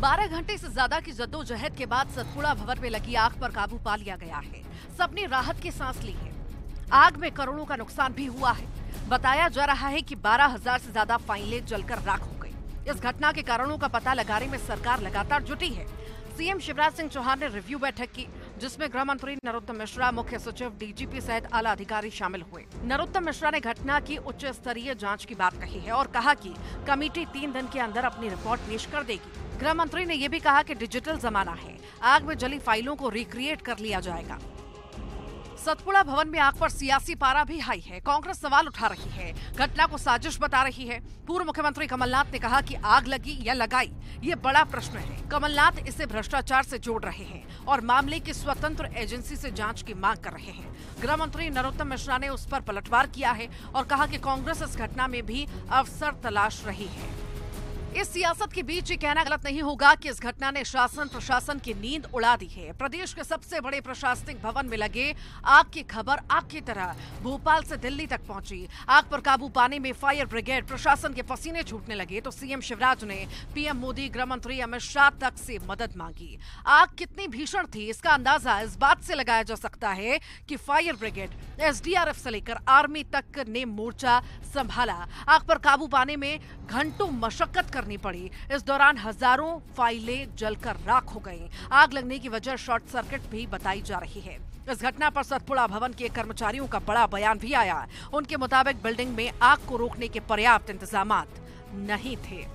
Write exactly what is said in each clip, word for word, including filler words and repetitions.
बारह घंटे से ज्यादा की जद्दोजहद के बाद सतपुड़ा भवन में लगी आग पर काबू पा लिया गया है। सबने राहत की सांस ली है। आग में करोड़ों का नुकसान भी हुआ है। बताया जा रहा है कि बारह हजार से ज्यादा फाइलें जलकर राख हो गई। इस घटना के कारणों का पता लगाने में सरकार लगातार जुटी है। सीएम शिवराज सिंह चौहान ने रिव्यू बैठक की, जिसमें गृह मंत्री नरोत्तम मिश्रा, मुख्य सचिव, डीजीपी सहित आला अधिकारी शामिल हुए। नरोत्तम मिश्रा ने घटना की उच्च स्तरीय जांच की बात कही है और कहा कि कमेटी तीन दिन के अंदर अपनी रिपोर्ट पेश कर देगी। गृह मंत्री ने यह भी कहा कि डिजिटल जमाना है, आग में जली फाइलों को रिक्रिएट कर लिया जाएगा। सतपुड़ा भवन में आग पर सियासी पारा भी हाई है। कांग्रेस सवाल उठा रही है, घटना को साजिश बता रही है। पूर्व मुख्यमंत्री कमलनाथ ने कहा कि आग लगी या लगाई, ये बड़ा प्रश्न है। कमलनाथ इसे भ्रष्टाचार से जोड़ रहे हैं और मामले की स्वतंत्र एजेंसी से जांच की मांग कर रहे हैं। गृह मंत्री नरोत्तम मिश्रा ने उस पर पलटवार किया है और कहा कि कांग्रेस इस घटना में भी अवसर तलाश रही है। इस सियासत के बीच ये कहना गलत नहीं होगा कि इस घटना ने शासन प्रशासन की नींद उड़ा दी है। प्रदेश के सबसे बड़े प्रशासनिक भवन में लगे आग की खबर आग की तरह भोपाल से दिल्ली तक पहुंची। आग पर काबू पाने में फायर ब्रिगेड, प्रशासन के पसीने छूटने लगे तो सीएम शिवराज ने पीएम मोदी, गृह मंत्री अमित शाह तक से मदद मांगी। आग कितनी भीषण थी इसका अंदाजा इस बात से लगाया जा सकता है कि फायर ब्रिगेड, एसडीआरएफ से लेकर आर्मी तक ने मोर्चा संभाला। आग पर काबू पाने में घंटों मशक्कत करनी पड़ी। इस दौरान हजारों फाइलें जलकर राख हो गईं। आग लगने की वजह शॉर्ट सर्किट भी बताई जा रही है। इस घटना पर सतपुड़ा भवन के कर्मचारियों का बड़ा बयान भी आया। उनके मुताबिक बिल्डिंग में आग को रोकने के पर्याप्त इंतजामात नहीं थे।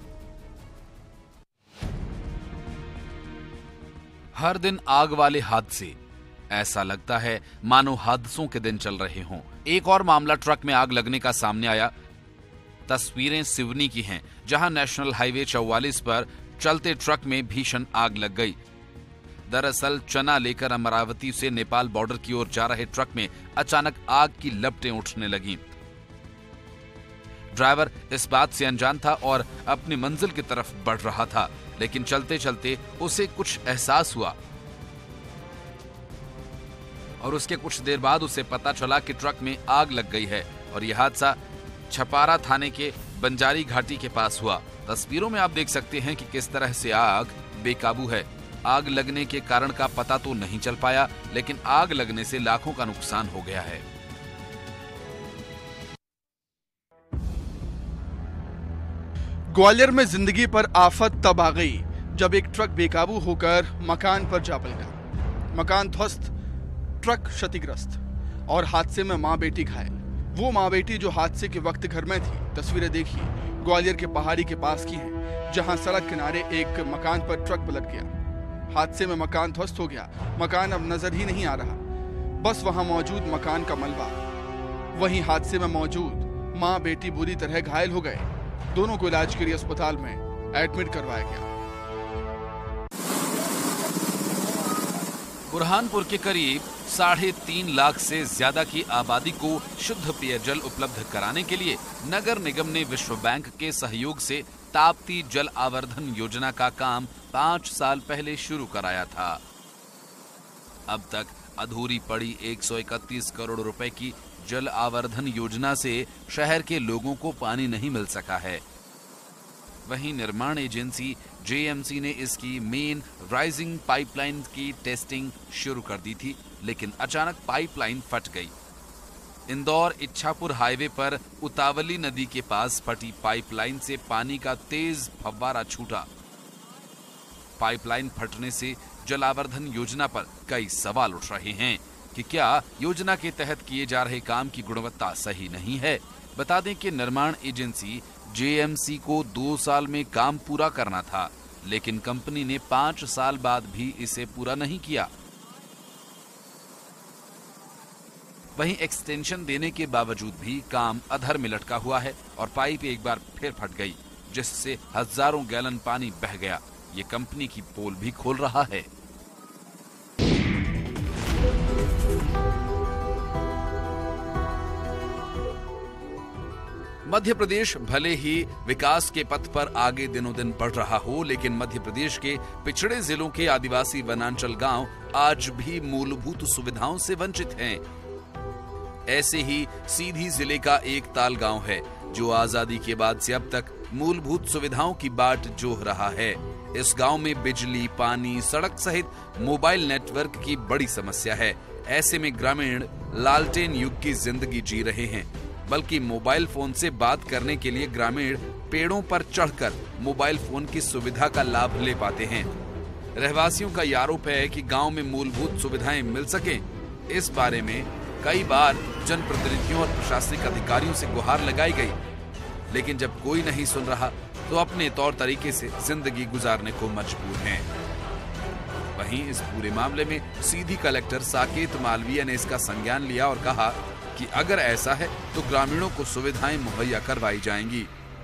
हर दिन आग वाले हादसे, ऐसा लगता है मानो हादसों के दिन चल रहे हों। एक और मामला ट्रक में आग लगने का सामने आया। तस्वीरें सिवनी की हैं, जहां नेशनल हाईवे चौवालीस पर चलते ट्रक में भीषण आग लग गई। दरअसल चना लेकर अमरावती से नेपाल बॉर्डर की ओर जा रहे ट्रक में अचानक आग की लपटें उठने लगीं। ड्राइवर इस बात से अनजान था और अपनी मंजिल की तरफ बढ़ रहा था, लेकिन चलते चलते उसे कुछ एहसास हुआ और उसके कुछ देर बाद उसे पता चला कि ट्रक में आग लग गई है। और यह हादसा छपारा थाने के बंजारी घाटी के पास हुआ। तस्वीरों में आप देख सकते हैं कि किस तरह से आग बेकाबू है। आग लगने के कारण का पता तो नहीं चल पाया, लेकिन आग लगने से लाखों का नुकसान हो गया है। ग्वालियर में जिंदगी पर आफत तब आ गई जब एक ट्रक बेकाबू होकर मकान पर जा पलटा। मकान ध्वस्त, ट्रक क्षतिग्रस्त और हादसे में मां बेटी घायल। वो मां बेटी जो हादसे के वक्त घर में थी। तस्वीरें देखिए ग्वालियर के पहाड़ी के पास की हैं, जहां सड़क किनारे एक मकान पर ट्रक पलट गया। हादसे में मकान ध्वस्त हो गया। मकान अब नजर ही नहीं आ रहा, बस वहां मौजूद मकान का मलबा। वहीं हादसे में मौजूद मां बेटी बुरी तरह घायल हो गए। दोनों को इलाज के लिए अस्पताल में एडमिट करवाया गया। बुरहानपुर के करीब साढ़े तीन लाख से ज्यादा की आबादी को शुद्ध पेयजल उपलब्ध कराने के लिए नगर निगम ने विश्व बैंक के सहयोग से ताप्ती जल आवर्धन योजना का काम पाँच साल पहले शुरू कराया था। अब तक अधूरी पड़ी एक सौ इकतीस करोड़ रुपए की जल आवर्धन योजना से शहर के लोगों को पानी नहीं मिल सका है। वहीं निर्माण एजेंसी जेएमसी ने इसकी मेन राइजिंग पाइपलाइन की टेस्टिंग शुरू कर दी थी, लेकिन अचानक पाइपलाइन फट गई। इंदौर इच्छापुर हाईवे पर उतावली नदी के पास फटी पाइपलाइन से पानी का तेज फव्वारा छूटा। पाइपलाइन फटने से जलावर्धन योजना पर कई सवाल उठ रहे हैं कि क्या योजना के तहत किए जा रहे काम की गुणवत्ता सही नहीं है। बता दें कि निर्माण एजेंसी जेएमसी को दो साल में काम पूरा करना था, लेकिन कंपनी ने पांच साल बाद भी इसे पूरा नहीं किया। वहीं एक्सटेंशन देने के बावजूद भी काम अधर में लटका हुआ है और पाइप एक बार फिर फट गई, जिससे हजारों गैलन पानी बह गया। ये कंपनी की पोल भी खोल रहा है। मध्य प्रदेश भले ही विकास के पथ पर आगे दिनों दिन बढ़ रहा हो, लेकिन मध्य प्रदेश के पिछड़े जिलों के आदिवासी वनांचल गांव आज भी मूलभूत सुविधाओं से वंचित हैं। ऐसे ही सीधी जिले का एक ताल गांव है, जो आजादी के बाद से अब तक मूलभूत सुविधाओं की बाट जोह रहा है। इस गांव में बिजली, पानी, सड़क सहित मोबाइल नेटवर्क की बड़ी समस्या है। ऐसे में ग्रामीण लालटेन युग की जिंदगी जी रहे हैं। बल्कि मोबाइल फोन से बात करने के लिए ग्रामीण पेड़ों पर चढ़कर मोबाइल फोन की सुविधा का लाभ ले पाते हैं। रहवासियों का यह आरोप है कि गांव में मूलभूत सुविधाएं मिल सके, इस बारे में कई बार जनप्रतिनिधियों और प्रशासनिक अधिकारियों से गुहार लगाई गई, लेकिन जब कोई नहीं सुन रहा तो अपने तौर तरीके से जिंदगी गुजारने को मजबूर हैं। वहीं इस पूरे मामले में सीधी कलेक्टर साकेत मालवीय ने इसका संज्ञान लिया और कहा कि अगर ऐसा है तो ग्रामीणों को सुविधाएं मुहैया करवाई जाएंगी।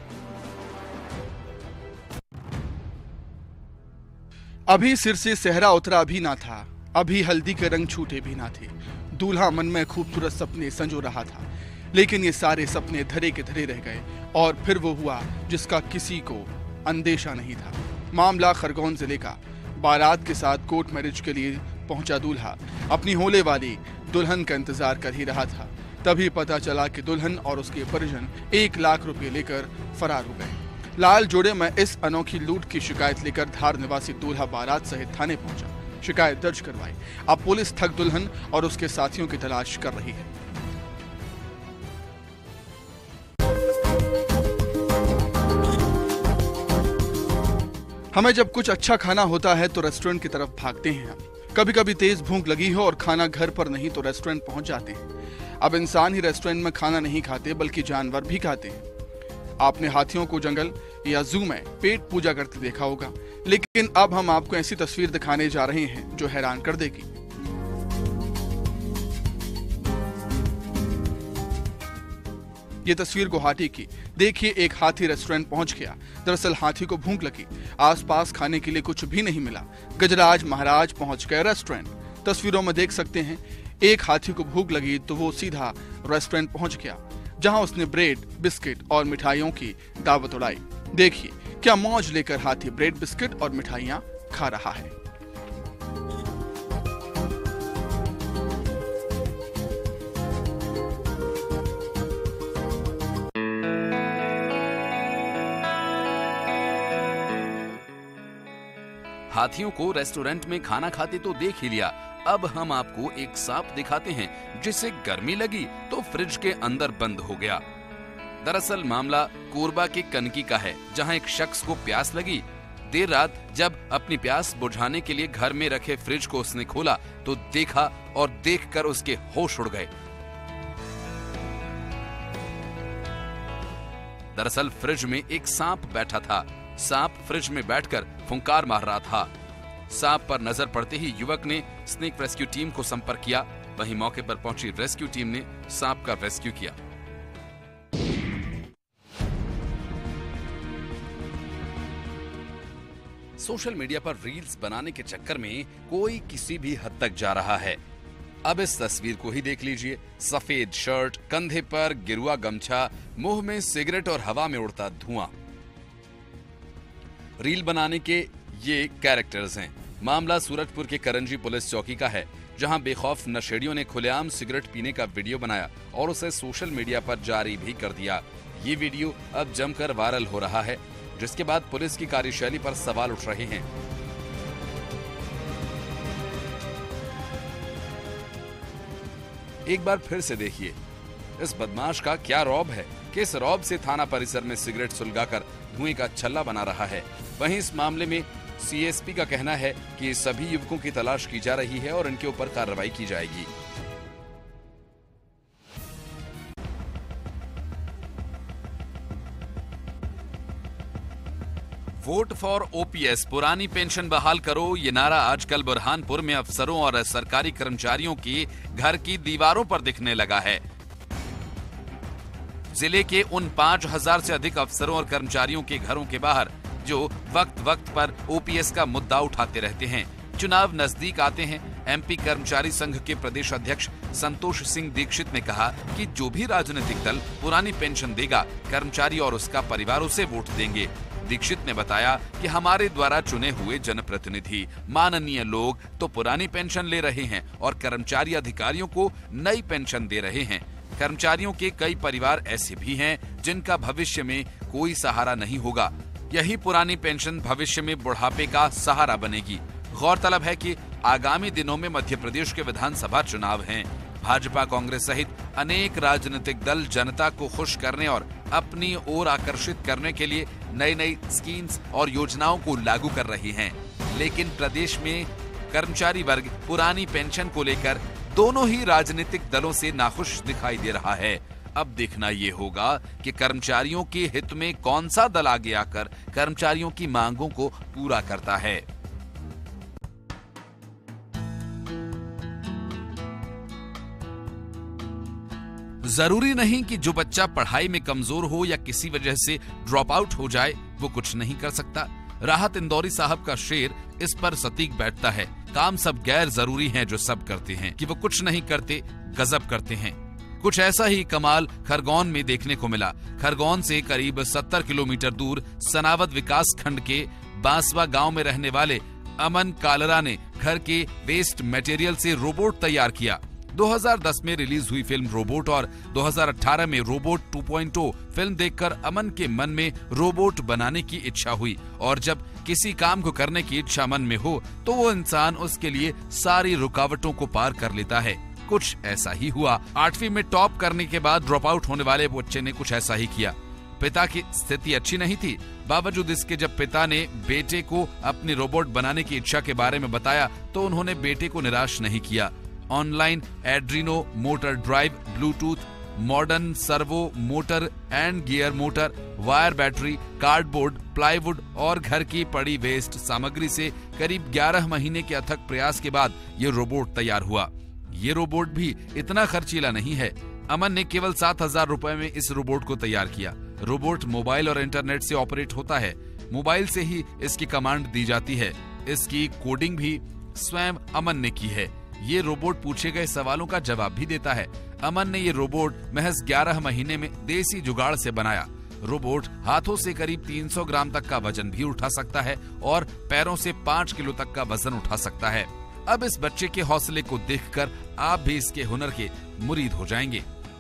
अभी सिर से सहरा उतरा भी ना था, अभी हल्दी के रंग छूटे भी ना थे। दूल्हा मन में खूबसूरत सपने संजो रहा था, लेकिन ये सारे सपने धरे के धरे रह गए और फिर वो हुआ जिसका किसी को अंदेशा नहीं था। मामला खरगोन जिले का। बारात के साथ कोर्ट मैरिज के लिए पहुंचा दूल्हा अपनी होले वाली दुल्हन का इंतजार कर ही रहा था। तभी पता चला कि दुल्हन और उसके परिजन एक लाख रुपए लेकर फरार हो गए। लाल जोड़े में इस अनोखी लूट की शिकायत लेकर धार निवासी दूल्हा बारात सहित थाने पहुंचा, शिकायत दर्ज करवाई। अब पुलिस ठग दुल्हन और उसके साथियों की तलाश कर रही है। हमें जब कुछ अच्छा खाना होता है तो रेस्टोरेंट की तरफ भागते हैं हम। कभी कभी तेज भूख लगी हो और खाना घर पर नहीं तो रेस्टोरेंट पहुंच जाते हैं। अब इंसान ही रेस्टोरेंट में खाना नहीं खाते बल्कि जानवर भी खाते हैं। आपने हाथियों को जंगल या जू में पेट पूजा करते देखा होगा, लेकिन अब हम आपको ऐसी तस्वीर दिखाने जा रहे हैं जो हैरान कर देगी। ये तस्वीर गुवाहाटी की। देखिए, एक हाथी रेस्टोरेंट पहुंच गया। दरअसल हाथी को भूख लगी, आसपास खाने के लिए कुछ भी नहीं मिला। गजराज महाराज पहुंच गए रेस्टोरेंट। तस्वीरों में देख सकते हैं, एक हाथी को भूख लगी तो वो सीधा रेस्टोरेंट पहुंच गया, जहां उसने ब्रेड, बिस्किट और मिठाइयों की दावत उड़ाई। देखिए क्या मौज लेकर हाथी ब्रेड, बिस्किट और मिठाइयां खा रहा है। हाथियों को रेस्टोरेंट में खाना खाते तो देख ही लिया, अब हम आपको एक सांप दिखाते हैं जिसे गर्मी लगी तो फ्रिज के अंदर बंद हो गया। दरअसल मामला कोरबा के कनकी का है, जहां एक शख्स को प्यास लगी। देर रात जब अपनी प्यास बुझाने के लिए घर में रखे फ्रिज को उसने खोला तो देखा और देखकर उसके होश उड़ गए। दरअसल फ्रिज में एक सांप बैठा था। सांप फ्रिज में बैठकर फुंकार मार रहा था। सांप पर नजर पड़ते ही युवक ने स्नेक रेस्क्यू टीम को संपर्क किया। वहीं मौके पर पहुंची रेस्क्यू टीम ने सांप का रेस्क्यू किया। सोशल मीडिया पर रील्स बनाने के चक्कर में कोई किसी भी हद तक जा रहा है। अब इस तस्वीर को ही देख लीजिए। सफेद शर्ट, कंधे पर गिरुआ गमछा, मुंह में सिगरेट और हवा में उड़ता धुआं। रील बनाने के ये कैरेक्टर्स हैं। मामला सूरजपुर के करंजी पुलिस चौकी का है, जहां बेखौफ नशेड़ियों ने खुलेआम सिगरेट पीने का वीडियो बनाया और उसे सोशल मीडिया पर जारी भी कर दिया। ये वीडियो अब जमकर वायरल हो रहा है, जिसके बाद पुलिस की कार्यशैली पर सवाल उठ रहे हैं। एक बार फिर से देखिए, इस बदमाश का क्या रौब है कि इस रौब से थाना परिसर में सिगरेट सुलगाकर धुएं का छल्ला बना रहा है। वहीं इस मामले में सीएसपी का कहना है कि सभी युवकों की तलाश की जा रही है और इनके ऊपर कार्रवाई की जाएगी। वोट फॉर ओपीएस, पुरानी पेंशन बहाल करो, ये नारा आजकल बुरहानपुर में अफसरों और सरकारी कर्मचारियों की घर की दीवारों पर दिखने लगा है। जिले के उन पांच हजार से अधिक अफसरों और कर्मचारियों के घरों के बाहर जो वक्त वक्त पर ओपीएस का मुद्दा उठाते रहते हैं। चुनाव नजदीक आते हैं। एमपी कर्मचारी संघ के प्रदेश अध्यक्ष संतोष सिंह दीक्षित ने कहा कि जो भी राजनीतिक दल पुरानी पेंशन देगा, कर्मचारी और उसका परिवार उसे वोट देंगे। दीक्षित ने बताया कि हमारे द्वारा चुने हुए जनप्रतिनिधि, माननीय लोग तो पुरानी पेंशन ले रहे हैं और कर्मचारी अधिकारियों को नई पेंशन दे रहे हैं। कर्मचारियों के कई परिवार ऐसे भी हैं जिनका भविष्य में कोई सहारा नहीं होगा। यही पुरानी पेंशन भविष्य में बुढ़ापे का सहारा बनेगी। गौरतलब है कि आगामी दिनों में मध्य प्रदेश के विधानसभा चुनाव हैं। भाजपा, कांग्रेस सहित अनेक राजनीतिक दल जनता को खुश करने और अपनी ओर आकर्षित करने के लिए नई नई स्कीम्स और योजनाओं को लागू कर रही हैं। लेकिन प्रदेश में कर्मचारी वर्ग पुरानी पेंशन को लेकर दोनों ही राजनीतिक दलों से नाखुश दिखाई दे रहा है। अब देखना ये होगा कि कर्मचारियों के हित में कौन सा दल आगे आकर कर्मचारियों की मांगों को पूरा करता है। जरूरी नहीं कि जो बच्चा पढ़ाई में कमजोर हो या किसी वजह से ड्रॉप आउट हो जाए वो कुछ नहीं कर सकता। राहत इंदौरी साहब का शेर इस पर सटीक बैठता है। काम सब गैर जरूरी हैं जो सब करते हैं, कि वो कुछ नहीं करते गजब करते हैं। कुछ ऐसा ही कमाल खरगोन में देखने को मिला। खरगोन से करीब सत्तर किलोमीटर दूर सनावद विकास खंड के बांसवा गांव में रहने वाले अमन कालरा ने घर के वेस्ट मटेरियल से रोबोट तैयार किया। दो हज़ार दस में रिलीज हुई फिल्म रोबोट और दो हज़ार अठारह में robot two point O film देखकर अमन के मन में रोबोट बनाने की इच्छा हुई। और जब किसी काम को करने की इच्छा मन में हो तो वो इंसान उसके लिए सारी रुकावटों को पार कर लेता है। कुछ ऐसा ही हुआ। आठवीं में टॉप करने के बाद ड्रॉप आउट होने वाले बच्चे ने कुछ ऐसा ही किया। पिता की स्थिति अच्छी नहीं थी, बावजूद इसके जब पिता ने बेटे को अपनी रोबोट बनाने की इच्छा के बारे में बताया तो उन्होंने बेटे को निराश नहीं किया। ऑनलाइन एड्रीनो motor drive, Bluetooth, modern servo motor and gear motor, wire battery, cardboard, plywood और घर की पड़ी वेस्ट सामग्री से करीब ग्यारह महीने के अथक प्रयास के बाद ये रोबोट तैयार हुआ। ये रोबोट भी इतना खर्चीला नहीं है। अमन ने केवल सात हजार रुपए में इस रोबोट को तैयार किया। रोबोट मोबाइल और इंटरनेट से ऑपरेट होता है। मोबाइल से ही इसकी कमांड दी जाती है। इसकी कोडिंग भी स्वयं अमन ने की है। ये रोबोट पूछे गए सवालों का जवाब भी देता है। अमन ने ये रोबोट महज ग्यारह महीने में देसी जुगाड़ से बनाया। रोबोट हाथों से करीब तीन सौ ग्राम तक का वजन भी उठा सकता है और पैरों से पाँच किलो तक का वजन उठा सकता है। अब इस बच्चे के हौसले को देखकर आप भी इसके हुनर के मुरीद हो जाएंगे।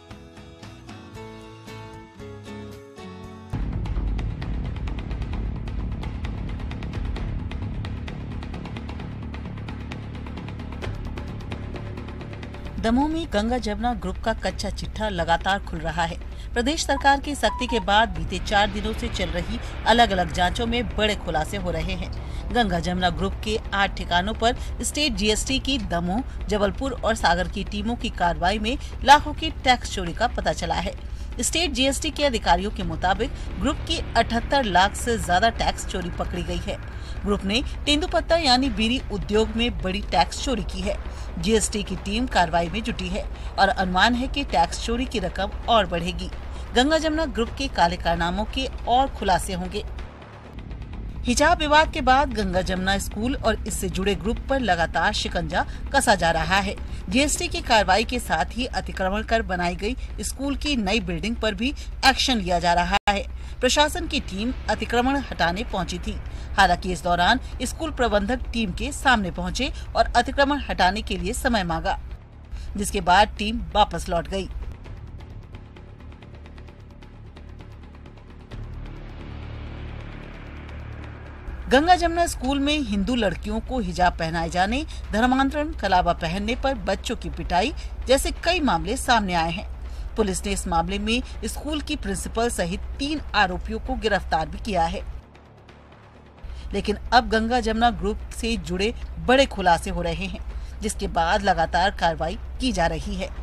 दमोह में गंगा जमुना ग्रुप का कच्चा चिट्ठा लगातार खुल रहा है। प्रदेश सरकार की सख्ती के बाद बीते चार दिनों से चल रही अलग अलग जांचों में बड़े खुलासे हो रहे हैं। गंगा जमुना ग्रुप के आठ ठिकानों पर स्टेट जीएसटी की दमोह, जबलपुर और सागर की टीमों की कार्रवाई में लाखों की टैक्स चोरी का पता चला है। स्टेट जीएसटी के अधिकारियों के मुताबिक ग्रुप की अठहत्तर लाख से ज्यादा टैक्स चोरी पकड़ी गई है। ग्रुप ने तेंदुपत्ता यानी बीड़ी उद्योग में बड़ी टैक्स चोरी की है। जीएसटी की टीम कार्रवाई में जुटी है और अनुमान है कि टैक्स चोरी की रकम और बढ़ेगी। गंगा जमुना ग्रुप के काले कारनामों के और खुलासे होंगे। हिजाब विवाद के बाद गंगा जमुना स्कूल और इससे जुड़े ग्रुप पर लगातार शिकंजा कसा जा रहा है। जीएसटी की कार्रवाई के साथ ही अतिक्रमण कर बनाई गई स्कूल की नई बिल्डिंग पर भी एक्शन लिया जा रहा है। प्रशासन की टीम अतिक्रमण हटाने पहुंची थी। हालांकि इस दौरान स्कूल प्रबंधक टीम के सामने पहुंचे और अतिक्रमण हटाने के लिए समय मांगा, जिसके बाद टीम वापस लौट गई। गंगा जमुना स्कूल में हिंदू लड़कियों को हिजाब पहनाए जाने, धर्मांतरण, कलावा पहनने पर बच्चों की पिटाई जैसे कई मामले सामने आए हैं। पुलिस ने इस मामले में स्कूल की प्रिंसिपल सहित तीन आरोपियों को गिरफ्तार भी किया है। लेकिन अब गंगा जमुना ग्रुप से जुड़े बड़े खुलासे हो रहे हैं, जिसके बाद लगातार कार्रवाई की जा रही है।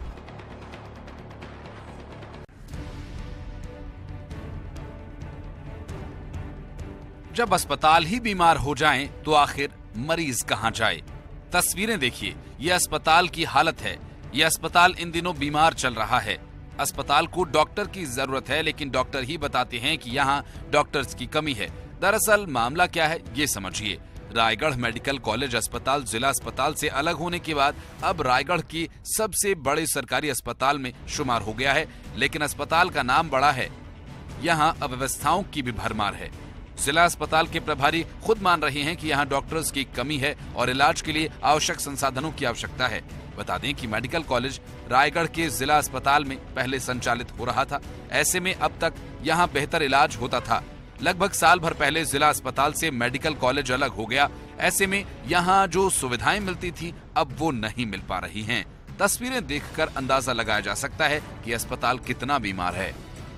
जब अस्पताल ही बीमार हो जाएं, तो आखिर मरीज कहां जाए? तस्वीरें देखिए, ये अस्पताल की हालत है। ये अस्पताल इन दिनों बीमार चल रहा है। अस्पताल को डॉक्टर की जरूरत है, लेकिन डॉक्टर ही बताते हैं कि यहाँ डॉक्टर्स की कमी है। दरअसल मामला क्या है, ये समझिए। रायगढ़ मेडिकल कॉलेज अस्पताल जिला अस्पताल से अलग होने के बाद अब रायगढ़ की सबसे बड़े सरकारी अस्पताल में शुमार हो गया है। लेकिन अस्पताल का नाम बड़ा है, यहाँ अव्यवस्थाओं की भी भरमार है। जिला अस्पताल के प्रभारी खुद मान रहे हैं कि यहाँ डॉक्टर्स की कमी है और इलाज के लिए आवश्यक संसाधनों की आवश्यकता है। बता दें कि मेडिकल कॉलेज रायगढ़ के जिला अस्पताल में पहले संचालित हो रहा था। ऐसे में अब तक यहाँ बेहतर इलाज होता था। लगभग साल भर पहले जिला अस्पताल से मेडिकल कॉलेज अलग हो गया। ऐसे में यहाँ जो सुविधाएं मिलती थी अब वो नहीं मिल पा रही हैं। तस्वीरें देखकर अंदाजा लगाया जा सकता है कि अस्पताल कितना बीमार है।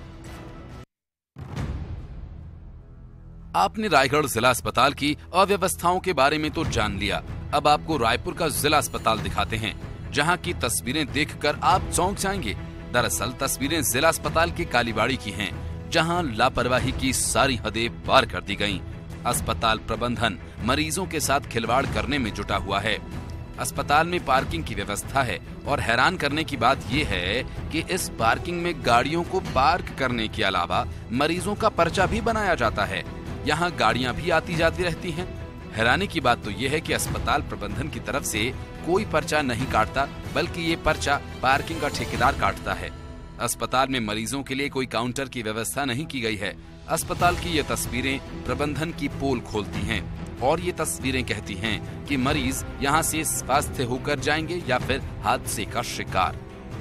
आपने रायगढ़ जिला अस्पताल की अव्यवस्थाओं के बारे में तो जान लिया, अब आपको रायपुर का जिला अस्पताल दिखाते हैं, जहां की तस्वीरें देखकर आप चौंक जाएंगे। दरअसल तस्वीरें जिला अस्पताल के कालीबाड़ी की हैं, जहां लापरवाही की सारी हदें पार कर दी गईं। अस्पताल प्रबंधन मरीजों के साथ खिलवाड़ करने में जुटा हुआ है। अस्पताल में पार्किंग की व्यवस्था है और हैरान करने की बात यह है कि इस पार्किंग में गाड़ियों को पार्क करने के अलावा मरीजों का पर्चा भी बनाया जाता है। यहाँ गाड़ियां भी आती जाती रहती हैं। हैरानी की बात तो यह है कि अस्पताल प्रबंधन की तरफ से कोई पर्चा नहीं काटता, बल्कि ये पर्चा पार्किंग का ठेकेदार काटता है। अस्पताल में मरीजों के लिए कोई काउंटर की व्यवस्था नहीं की गई है। अस्पताल की ये तस्वीरें प्रबंधन की पोल खोलती हैं और ये तस्वीरें कहती हैं कि मरीज यहाँ से स्वस्थ होकर जाएंगे या फिर हादसे का शिकार।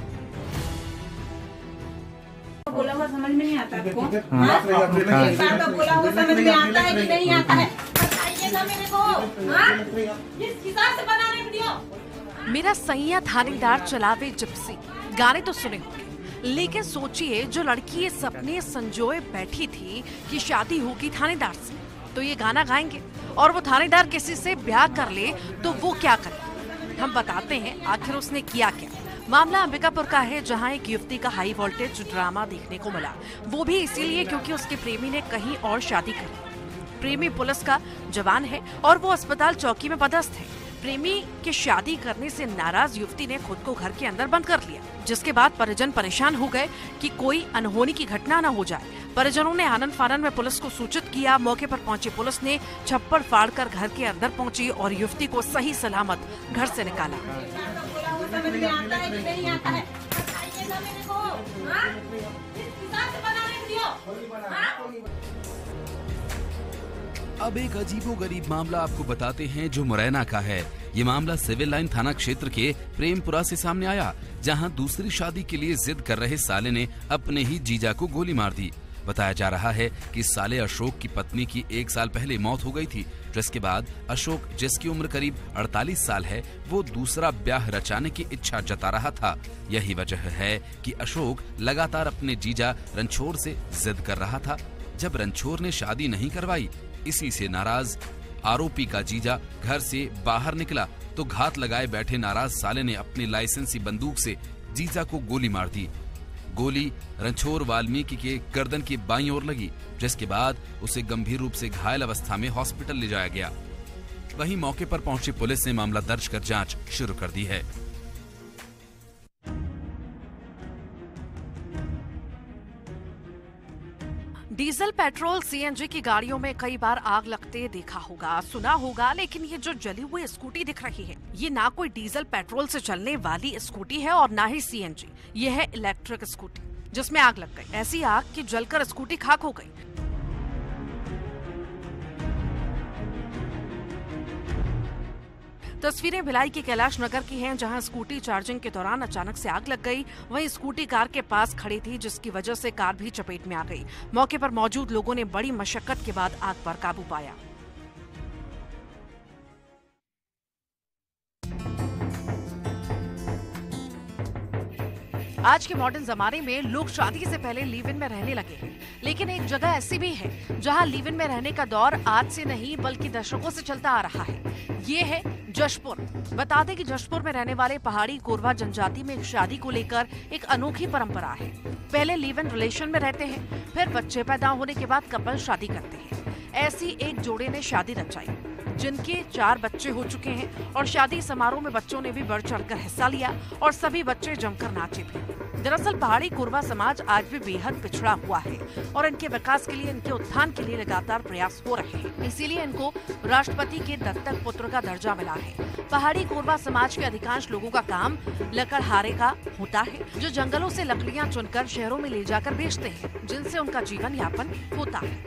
बोला हुआ समझ में नहीं आता आपको? हाँ? एक बार तो बोला हुआ समझ में आता है कि नहीं आता है? बताइए ना मेरे को। हाँ? किस हिसाब से बना रहे वीडियो? मेरा सैया थानेदार चलावे जिप्सी, गाने तो सुने होंगे, लेकिन सोचिए जो लड़की ये सपने संजोए बैठी थी कि शादी होगी थानेदार से, तो ये गाना गाएंगे और वो थानेदार किसी से ब्याह कर ले तो वो क्या करे? हम बताते हैं आखिर उसने किया क्या। मामला अंबिकापुर का है, जहां एक युवती का हाई वोल्टेज ड्रामा देखने को मिला, वो भी इसीलिए क्योंकि उसके प्रेमी ने कहीं और शादी कर। प्रेमी पुलिस का जवान है और वो अस्पताल चौकी में पदस्थ है। प्रेमी के शादी करने से नाराज युवती ने खुद को घर के अंदर बंद कर लिया, जिसके बाद परिजन परेशान हो गए कि कोई अनहोनी की घटना न हो जाए। परिजनों ने आनन फानन में पुलिस को सूचित किया। मौके पर पहुंची पुलिस ने छप्पर फाड़कर घर के अंदर पहुंची और युवती को सही सलामत घर से निकाला। समझ में आता है कि नहीं आता है? बताइए ना मेरे को। हाँ? किस हिसाब से बना रहे वीडियो? हाँ? अब एक अजीबोगरीब मामला आपको बताते हैं जो मुरैना का है। ये मामला सिविल लाइन थाना क्षेत्र के प्रेमपुरा से सामने आया, जहां दूसरी शादी के लिए जिद कर रहे साले ने अपने ही जीजा को गोली मार दी। बताया जा रहा है कि साले अशोक की पत्नी की एक साल पहले मौत हो गई थी, जिसके बाद अशोक, जिसकी उम्र करीब अड़तालीस साल है, वो दूसरा ब्याह रचाने की इच्छा जता रहा था। यही वजह है कि अशोक लगातार अपने जीजा रणछोड़ से जिद कर रहा था। जब रणछोड़ ने शादी नहीं करवाई, इसी से नाराज आरोपी का जीजा घर से बाहर निकला तो घात लगाए बैठे नाराज साले ने अपनी लाइसेंसी बंदूक से जीजा को गोली मार दी। गोली रणछोड़ वाल्मीकि के गर्दन की बाईं ओर लगी, जिसके बाद उसे गंभीर रूप से घायल अवस्था में हॉस्पिटल ले जाया गया। वहीं मौके पर पहुंची पुलिस ने मामला दर्ज कर जांच शुरू कर दी है। डीजल, पेट्रोल, सीएनजी की गाड़ियों में कई बार आग लगते देखा होगा, सुना होगा, लेकिन ये जो जली हुई स्कूटी दिख रही है, ये ना कोई डीजल पेट्रोल से चलने वाली स्कूटी है और ना ही सीएनजी। ये है इलेक्ट्रिक स्कूटी, जिसमें आग लग गई। ऐसी आग कि जलकर स्कूटी खाक हो गई। तस्वीरें भिलाई के कैलाश नगर की हैं, जहां स्कूटी चार्जिंग के दौरान अचानक से आग लग गई। वहीं स्कूटी कार के पास खड़ी थी, जिसकी वजह से कार भी चपेट में आ गई। मौके पर मौजूद लोगों ने बड़ी मशक्कत के बाद आग पर काबू पाया। आज के मॉडर्न जमाने में लोग शादी से पहले लिव इन में रहने लगे हैं, लेकिन एक जगह ऐसी भी है जहां लिव इन में रहने का दौर आज से नहीं बल्कि दशकों से चलता आ रहा है। ये है जशपुर। बता दें कि जशपुर में रहने वाले पहाड़ी कोरवा जनजाति में एक शादी को लेकर एक अनोखी परंपरा है। पहले लिव इन रिलेशन में रहते हैं, फिर बच्चे पैदा होने के बाद कपल शादी करते हैं। ऐसी एक जोड़े ने शादी रचाई, जिनके चार बच्चे हो चुके हैं और शादी समारोह में बच्चों ने भी बढ़ चढ़कर हिस्सा लिया और सभी बच्चे जमकर नाचे भी। दरअसल पहाड़ी कोरवा समाज आज भी बेहद पिछड़ा हुआ है और इनके विकास के लिए, इनके उत्थान के लिए लगातार प्रयास हो रहे हैं। इसीलिए इनको राष्ट्रपति के दत्तक पुत्र का दर्जा मिला है। पहाड़ी कोरवा समाज के अधिकांश लोगों का काम लकड़हारे का होता है, जो जंगलों से लकड़ियां चुनकर शहरों में ले जाकर बेचते हैं, जिनसे उनका जीवन यापन होता है।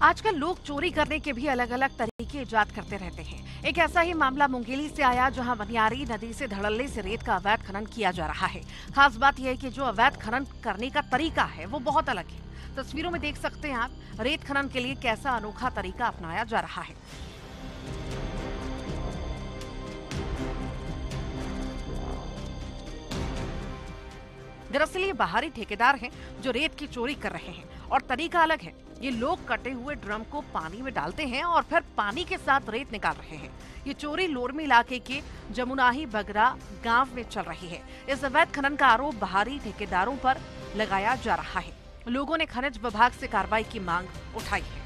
आजकल लोग चोरी करने के भी अलग अलग तरीके इजाद करते रहते हैं। एक ऐसा ही मामला मुंगेली से आया, जहां बनियारी नदी से धड़ल्ले से रेत का अवैध खनन किया जा रहा है। खास बात यह है कि जो अवैध खनन करने का तरीका है वो बहुत अलग है। तस्वीरों में देख सकते हैं आप रेत खनन के लिए कैसा अनोखा तरीका अपनाया जा रहा है। दरअसल ये बाहरी ठेकेदार हैं जो रेत की चोरी कर रहे हैं और तरीका अलग है। ये लोग कटे हुए ड्रम को पानी में डालते हैं और फिर पानी के साथ रेत निकाल रहे हैं। ये चोरी लोरमी इलाके के जमुनाही बगरा गांव में चल रही है। इस अवैध खनन का आरोप बाहरी ठेकेदारों पर लगाया जा रहा है। लोगों ने खनिज विभाग से कार्रवाई की मांग उठाई है।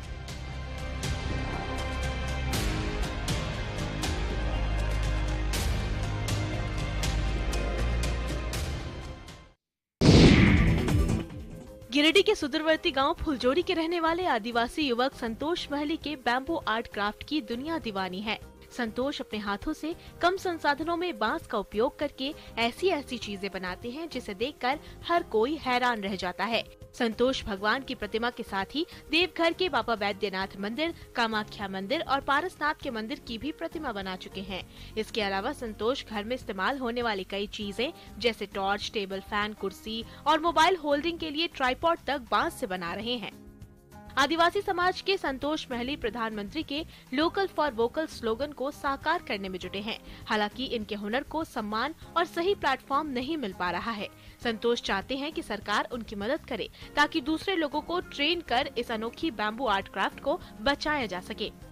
गिरिडीह के सुदूरवर्ती गांव फुलजोड़ी के रहने वाले आदिवासी युवक संतोष महली के बैम्बू आर्ट क्राफ्ट की दुनिया दीवानी है। संतोष अपने हाथों से कम संसाधनों में बांस का उपयोग करके ऐसी ऐसी चीजें बनाते हैं जिसे देखकर हर कोई हैरान रह जाता है। संतोष भगवान की प्रतिमा के साथ ही देवघर के बाबा वैद्यनाथ मंदिर, कामाख्या मंदिर और पारसनाथ के मंदिर की भी प्रतिमा बना चुके हैं। इसके अलावा संतोष घर में इस्तेमाल होने वाली कई चीजें जैसे टॉर्च, टेबल फैन, कुर्सी और मोबाइल होल्डिंग के लिए ट्राइपॉड तक बांस से बना रहे हैं। आदिवासी समाज के संतोष महली प्रधानमंत्री के लोकल फॉर वोकल स्लोगन को साकार करने में जुटे हैं। हालांकि इनके हुनर को सम्मान और सही प्लेटफॉर्म नहीं मिल पा रहा है। संतोष चाहते हैं कि सरकार उनकी मदद करे ताकि दूसरे लोगों को ट्रेन कर इस अनोखी बैम्बू आर्ट क्राफ्ट को बचाया जा सके।